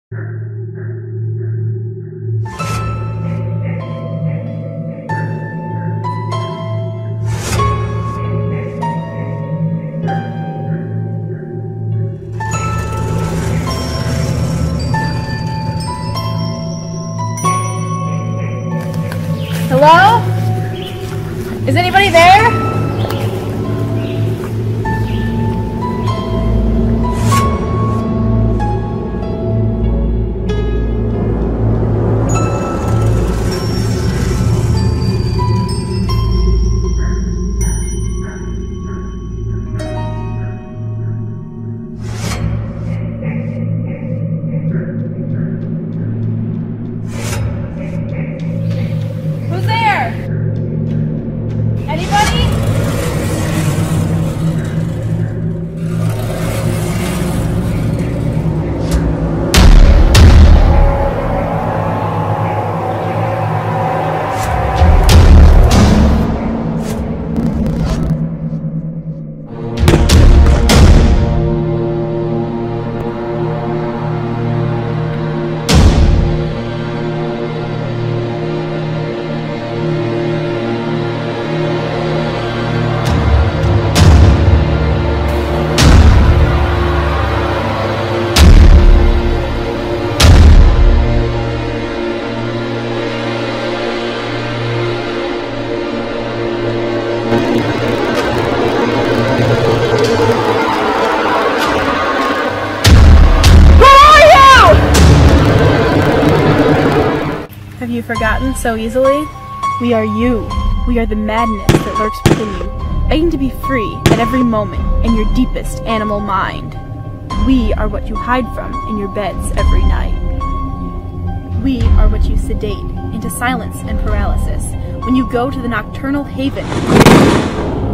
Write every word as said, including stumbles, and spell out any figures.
Hello? Is anybody there? Who's there? Anybody? Have you forgotten so easily? We are you. We are the madness that lurks within you, begging to be free at every moment in your deepest animal mind. We are what you hide from in your beds every night. We are what you sedate into silence and paralysis when you go to the nocturnal haven.